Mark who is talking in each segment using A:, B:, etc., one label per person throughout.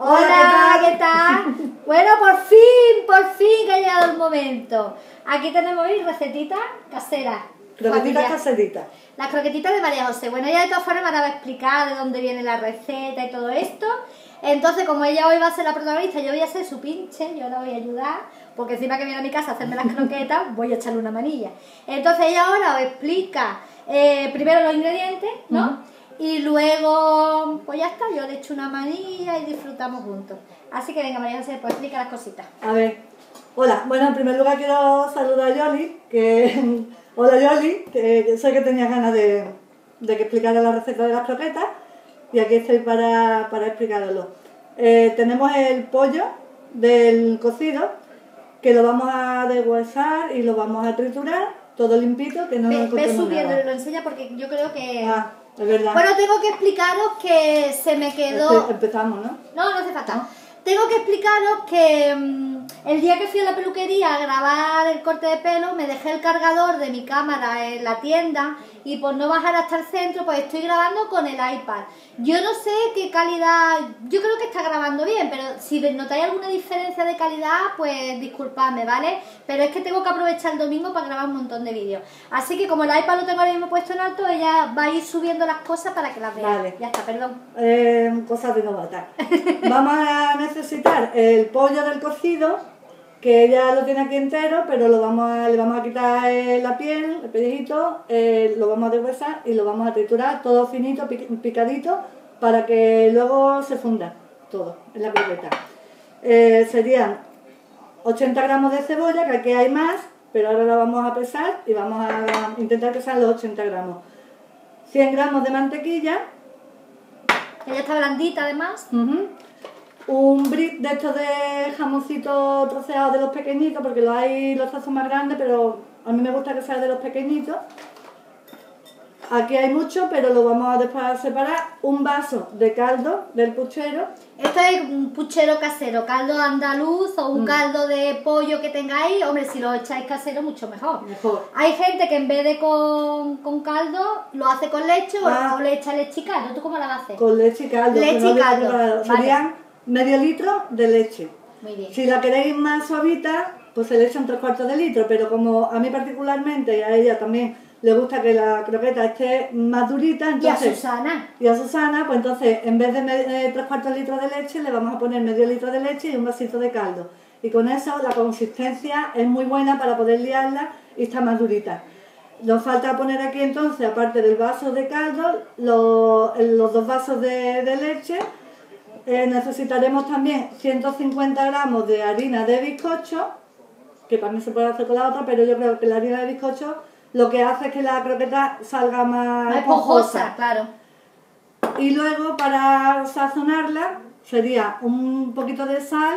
A: Hola, ¿qué tal? Bueno, por fin que ha llegado el momento. Aquí tenemos hoy recetitas caseras.
B: Croquetitas caseritas.
A: Las croquetitas de María José. Bueno, ella de todas formas me va a explicar de dónde viene la receta y todo esto. Entonces, como ella hoy va a ser la protagonista, yo voy a ser su pinche, yo la voy a ayudar, porque encima que viene a mi casa a hacerme las croquetas, voy a echarle una manilla. Entonces ella ahora os explica primero los ingredientes, ¿no? Y luego, pues ya está, yo le echo una manilla y disfrutamos juntos. Así que venga, María José, pues explica las cositas.
B: A ver, hola, bueno, en primer lugar quiero saludar a Yoli, hola Yoli, que sé que tenías ganas de que explicara la receta de las croquetas, y aquí estoy para explicarlo. Tenemos el pollo del cocido, que lo vamos a deshuesar y lo vamos a triturar, todo limpito, que no lo
A: Ve subiendo
B: nada.
A: y lo enseña porque yo creo que...
B: Es verdad.
A: Bueno, tengo que explicaros que se me quedó...
B: Empezamos, ¿no?
A: No hace falta.
B: ¿No?
A: Tengo que explicaros que el día que fui a la peluquería a grabar el corte de pelo, me dejé el cargador de mi cámara en la tienda y por no bajar hasta el centro, pues estoy grabando con el iPad. Yo no sé qué calidad, yo creo que está grabando bien, pero si notáis alguna diferencia de calidad, pues disculpadme, ¿vale? Pero es que tengo que aprovechar el domingo para grabar un montón de vídeos. Así que como el iPad lo tengo ahora mismo puesto en alto, ella va a ir subiendo las cosas para que las veáis.
B: Vale.
A: Ya está, perdón.
B: Cosas de novata. Vamos a necesitar el pollo del cocido, que ella lo tiene aquí entero, pero le vamos a quitar la piel, el pellejito, lo vamos a deshuesar y lo vamos a triturar todo finito, picadito, para que luego se funda todo en la croqueta. Serían 80 gramos de cebolla, que aquí hay más, pero ahora la vamos a pesar y vamos a intentar pesar los 80 gramos. 100 gramos de mantequilla.
A: Ella está blandita además.
B: Un brick de estos de jamoncito troceado de los pequeñitos, porque los trozos más grandes, pero a mí me gusta que sea de los pequeñitos. Aquí hay mucho, pero lo vamos a después separar. Un vaso de caldo del puchero.
A: Esto es un puchero casero, caldo andaluz o un caldo de pollo que tengáis. Hombre, si lo echáis casero, mucho mejor. Hay gente que en vez de con caldo, lo hace con leche o le echa leche y caldo. ¿Tú cómo la vas a hacer?
B: Con leche y caldo.
A: Leche y caldo. Vale.
B: Serían medio litro de leche.
A: Muy bien.
B: Si la queréis más suavita, pues se le echan 3/4 de litro, pero como a mí particularmente y a ella también le gusta que la croqueta esté más durita, entonces... Y a Susana, pues entonces en vez de 3/4 litros de leche, le vamos a poner medio litro de leche y un vasito de caldo. Y con eso la consistencia es muy buena para poder liarla y está más durita. Nos falta poner aquí entonces, aparte del vaso de caldo, los 2 vasos de leche. Necesitaremos también 150 gramos de harina de bizcocho, que también se puede hacer con la otra, pero yo creo que la harina de bizcocho lo que hace es que la croqueta salga más esponjosa.
A: Claro.
B: Y luego para sazonarla sería un poquito de sal,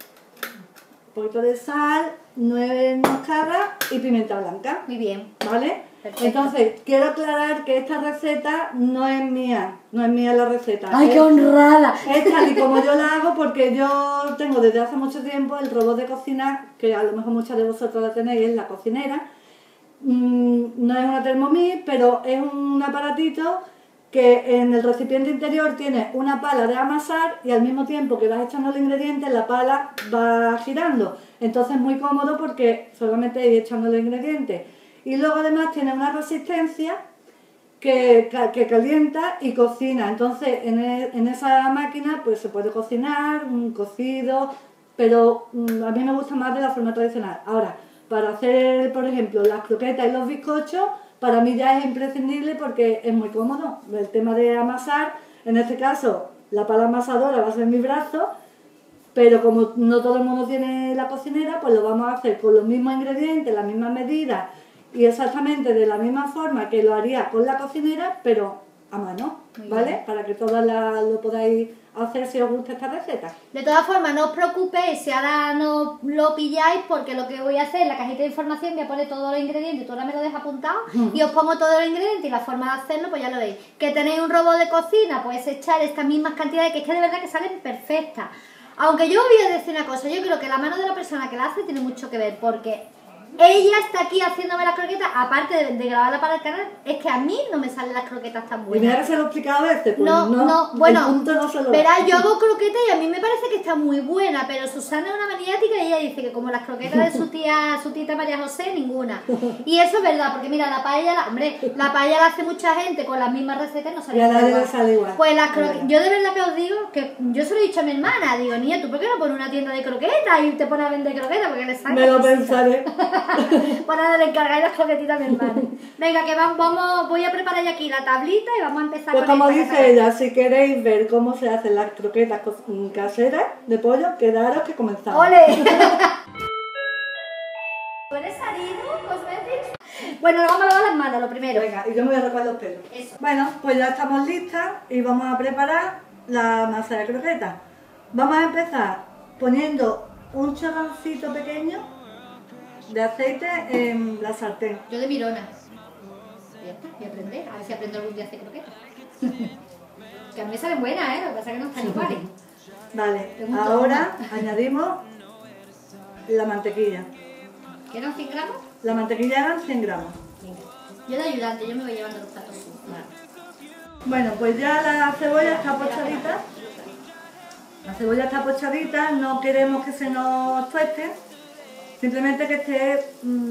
B: nuez moscada y pimienta blanca.
A: Muy bien.
B: ¿Vale?
A: Perfecto.
B: Entonces, quiero aclarar que esta receta no es mía la receta.
A: ¡Ay, qué honrada!
B: Es tal y como yo la hago, porque yo tengo desde hace mucho tiempo el robot de cocina, que a lo mejor muchas de vosotros la tenéis, es la cocinera. No es una Thermomix, pero es un aparatito que en el recipiente interior tiene una pala de amasar y al mismo tiempo que vas echando los ingredientes, la pala va girando. Entonces es muy cómodo porque solamente ir echando los ingredientes. Y luego además tiene una resistencia que calienta y cocina. Entonces en esa máquina pues se puede cocinar, cocido, pero a mí me gusta más de la forma tradicional. Ahora, para hacer, por ejemplo, las croquetas y los bizcochos, para mí ya es imprescindible porque es muy cómodo. El tema de amasar, en este caso, la pala amasadora va a ser mi brazo, pero como no todo el mundo tiene la cocinera, pues lo vamos a hacer con los mismos ingredientes, las mismas medidas y exactamente de la misma forma que lo haría con la cocinera, pero a mano, ¿vale? Para que todas lo podáis hacer si os gusta esta receta.
A: De todas formas, no os preocupéis si ahora no lo pilláis, porque lo que voy a hacer en la cajita de información voy a poner todos los ingredientes, tú ahora me lo dejas apuntado y os pongo todos los ingredientes y la forma de hacerlo, pues ya lo veis. Que tenéis un robot de cocina, podéis echar estas mismas cantidades, que es que de verdad que salen perfectas. Aunque yo voy a decir una cosa, yo creo que la mano de la persona que la hace tiene mucho que ver, porque Ella está aquí haciéndome las croquetas, aparte de grabarla para el canal, es que a mí no me salen las croquetas tan
B: Y
A: buenas.
B: mira que se lo he explicado a veces, pues
A: No, bueno,
B: el punto no se lo
A: verás, yo hago croquetas y a mí me parece que está muy buena, pero Susana es una maniática y ella dice que como las croquetas de su tita María José, ninguna. Y eso es verdad, porque mira, la paella la hace mucha gente con las mismas recetas y no
B: Y
A: sale
B: a nadie
A: igual.
B: le sale igual.
A: Pues las croquetas, yo de verdad que os digo que yo se lo he dicho a mi hermana, digo, niña, ¿tú por qué no pones una tienda de croquetas y te pones a vender croquetas? Porque le sale.
B: Me lo pensaré.
A: Para le encargar las croquetitas a mi hermana. Venga, que voy a preparar ya aquí la tablita y vamos a empezar
B: Pues
A: con
B: como
A: esta
B: dice
A: catata.
B: ella, si queréis ver cómo se hacen las croquetas caseras de pollo, quedaros que comenzamos.
A: ¡Ole! ¿Tú eres Sarino Cosmetics? Bueno, nos vamos a lavar las manos, lo primero.
B: Venga, y yo me voy a recoger los pelos.
A: Eso.
B: Bueno, pues ya estamos listas y vamos a preparar la masa de croquetas. Vamos a empezar poniendo un chorroncito pequeño de aceite en la sartén.
A: Yo de Mirona. Ya está, voy a aprender. A ver si aprendo algún día a hacer croquetas. Que a mí me salen buenas, ¿eh? Lo que pasa es que no están iguales.
B: Vale,
A: Tengo un
B: ahora añadimos la mantequilla.
A: ¿Que eran 100 gramos?
B: La mantequilla eran 100 gramos.
A: Venga. Yo de ayudante, yo me voy llevando los platos.
B: Bueno, pues ya la cebolla está pochadita. La cebolla está pochadita, no queremos que se nos tueste, simplemente que esté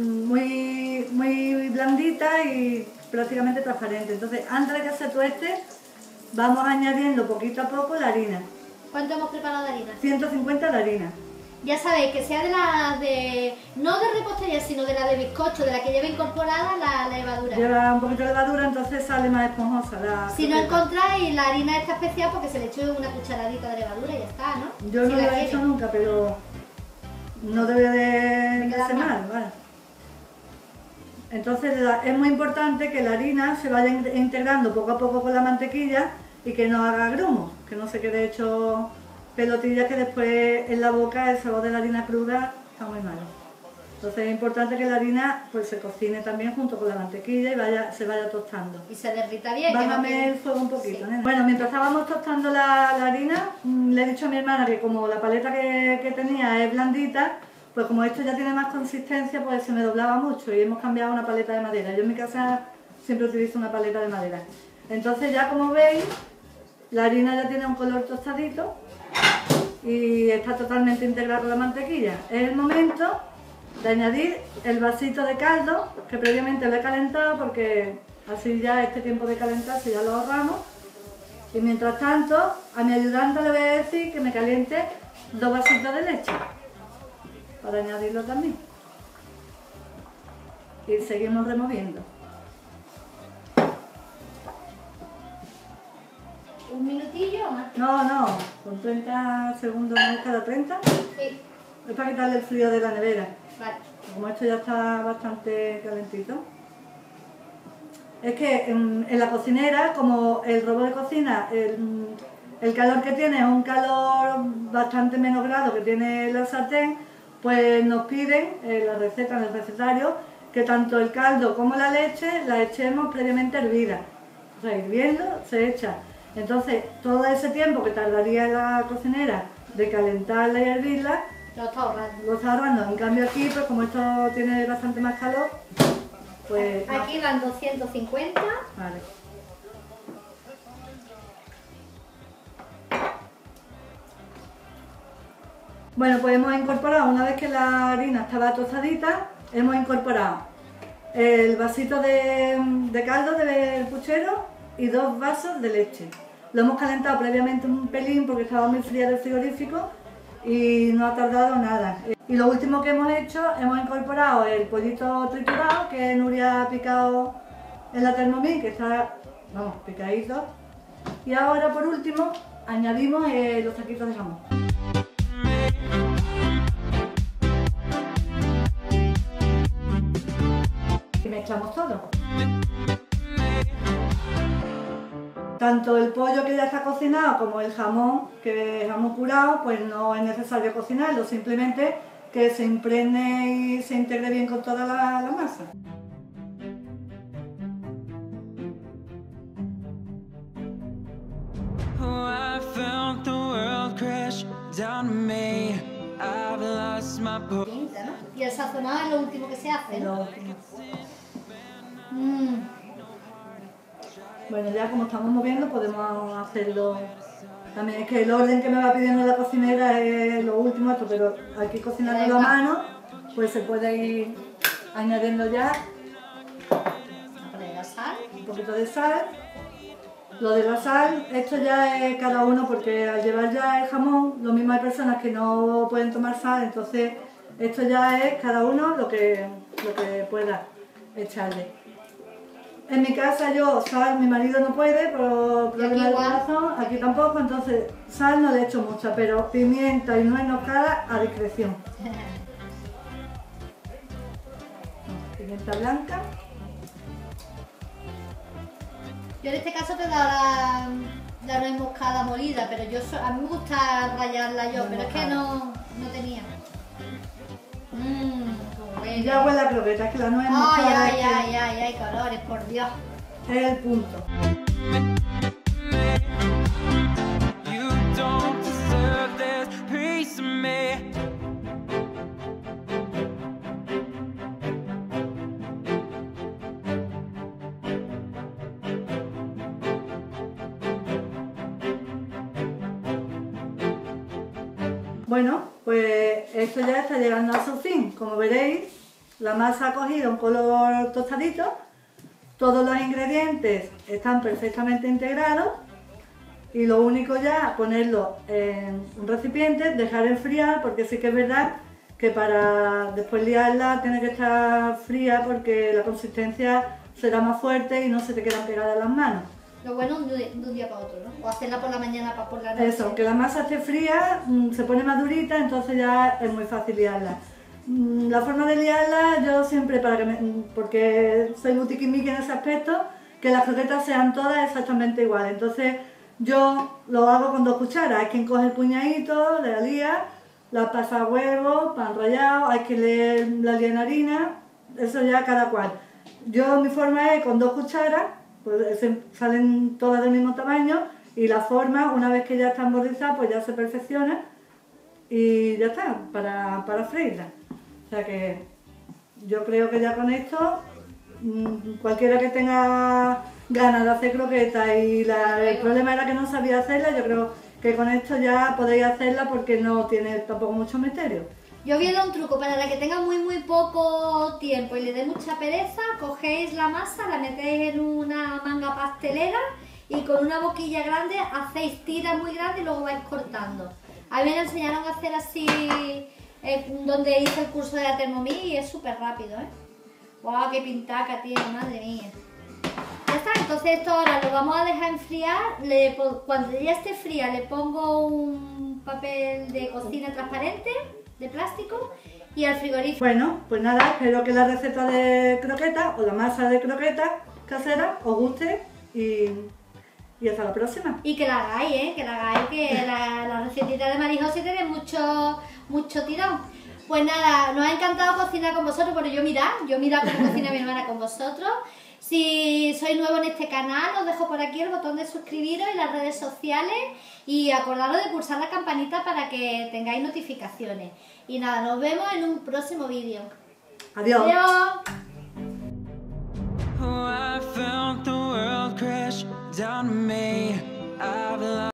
B: muy blandita y prácticamente transparente. Entonces, antes de que se tueste, vamos añadiendo poquito a poco la harina.
A: ¿Cuánto hemos preparado de harina?
B: 150 de harina.
A: Ya sabéis, que sea de la de... no de repostería, sino de la de bizcocho, de la que lleva incorporada la levadura.
B: Lleva un poquito de levadura, entonces sale más esponjosa la
A: Si no
B: croqueta.
A: encontráis la harina esta especial, porque se le echó una cucharadita de levadura y ya está, ¿no?
B: Yo
A: Si
B: no
A: la
B: lo he
A: queréis.
B: hecho nunca, pero no debe de
A: quedar
B: ser
A: mal.
B: mal, ¿vale? Entonces es muy importante que la harina se vaya integrando poco a poco con la mantequilla y que no haga grumos, que no se quede hecho pelotillas que después en la boca el sabor de la harina cruda está muy malo. Entonces es importante que la harina pues se cocine también junto con la mantequilla y se vaya tostando.
A: Y se derrita bien. que no
B: Bájame
A: quede-
B: el fuego un poquito,
A: Sí.
B: nena. Bueno, mientras estábamos tostando la harina, le he dicho a mi hermana que como la paleta que tenía es blandita, pues como esto ya tiene más consistencia, pues se me doblaba mucho y hemos cambiado a una paleta de madera. Yo en mi casa siempre utilizo una paleta de madera. Entonces ya como veis, la harina ya tiene un color tostadito y está totalmente integrada con la mantequilla. Es el momento de añadir el vasito de caldo que previamente lo he calentado porque así ya este tiempo de calentarse ya lo ahorramos. Y mientras tanto, a mi ayudante le voy a decir que me caliente 2 vasitos de leche para añadirlo también. Y seguimos removiendo.
A: ¿Un minutillo o más?
B: No, con 30 segundos más cada 30.
A: Sí.
B: Es para quitarle el frío de la nevera.
A: Vale.
B: Como esto ya está bastante calentito. Es que en la cocinera, como el robot de cocina, el calor que tiene es un calor bastante menos grado que tiene la sartén, pues nos piden en la receta, en el recetario, que tanto el caldo como la leche la echemos previamente hervida. O sea, hirviendo se echa. Entonces, todo ese tiempo que tardaría la cocinera de calentarla y hervirla,
A: Lo está ahorrando.
B: lo está ahorrando. En cambio aquí, pues como esto tiene bastante más calor, pues... no.
A: Aquí van 250.
B: Vale. Bueno, pues hemos incorporado, una vez que la harina estaba tostadita, hemos incorporado el vasito de caldo del puchero y 2 vasos de leche. Lo hemos calentado previamente un pelín porque estaba muy fría del frigorífico y no ha tardado nada. Y lo último que hemos hecho, hemos incorporado el pollito triturado que Nuria ha picado en la Thermomix, que está, vamos, picadito. Y ahora por último añadimos los taquitos de jamón. Y mezclamos todo. Tanto el pollo que ya está cocinado como el jamón, que es jamón curado, pues no es necesario cocinarlo, simplemente que se impregne y se integre bien con toda la masa.
C: Oh, I felt the world crash down on me.
A: Pinta, ¿no? Y el sazonado es lo último que se hace, ¿no?
B: Lo último.
A: Mm.
B: Bueno, ya como estamos moviendo podemos hacerlo. También es que el orden que me va pidiendo la cocinera es lo último, esto, pero aquí cocinando a mano, pues se puede ir añadiendo ya un poquito de sal. Lo de la sal, esto ya es cada uno, porque al llevar ya el jamón, lo mismo hay personas que no pueden tomar sal, entonces esto ya es cada uno lo que pueda echarle. En mi casa yo sal, mi marido no puede por problemas de corazón, aquí tampoco, entonces sal no le echo mucha, pero pimienta y nuez moscada a discreción. Pimienta blanca.
A: Yo en este caso te he dado la nuez moscada molida, pero a mí me gusta rallarla yo, pero es que no tenía.
B: Ya huele a croqueta, es que la nuez moscada
A: ay, colores, por Dios.
B: es el punto. Bueno, pues esto ya está llegando a su fin. Como veréis, la masa ha cogido un color tostadito, todos los ingredientes están perfectamente integrados y lo único ya ponerlo en un recipiente, dejar enfriar, porque sí que es verdad que para después liarla tiene que estar fría porque la consistencia será más fuerte y no se te quedan pegadas las manos.
A: Lo bueno de un día para otro, ¿no? O hacerla por la mañana para por la noche.
B: Eso, aunque la masa esté fría, se pone más durita, entonces ya es muy fácil liarla. La forma de liarla, yo siempre, porque soy butiquimiqui en ese aspecto, que las croquetas sean todas exactamente iguales. Entonces yo lo hago con 2 cucharas, hay quien coge el puñadito, la lía, la pasa a huevo, pan rallado, hay quien la lía en harina, eso ya cada cual. Yo mi forma es con 2 cucharas, pues salen todas del mismo tamaño y la forma, una vez que ya están bordizadas, pues ya se perfecciona y ya está, para freírla. O sea que yo creo que ya con esto, cualquiera que tenga ganas de hacer croquetas y el problema era que no sabía hacerla, yo creo que con esto ya podéis hacerla porque no tiene tampoco mucho misterio.
A: Yo voy a dar un truco, para la que tenga muy poco tiempo y le dé mucha pereza, cogéis la masa, la metéis en una manga pastelera y con una boquilla grande hacéis tiras muy grandes y luego vais cortando. A mí me enseñaron a hacer así donde hice el curso de la Thermomix y es súper rápido, ¿eh? ¡Guau, qué pintaca tiene, madre mía! Ya está, entonces esto ahora lo vamos a dejar enfriar. Cuando ya esté fría le pongo un papel de cocina transparente de plástico y al frigorífico.
B: Bueno, pues nada, espero que la receta de croqueta o la masa de croqueta casera os guste y hasta la próxima.
A: Y que la hagáis, que la hagáis, que la recetita de Marijose tiene mucho tirón. Pues nada, nos ha encantado cocinar con vosotros, pero yo mirad cómo cocina mi hermana con vosotros. Si sois nuevos en este canal, os dejo por aquí el botón de suscribiros y las redes sociales y acordaros de pulsar la campanita para que tengáis notificaciones. Y nada, nos vemos en un próximo vídeo.
B: Adiós.
A: Adiós.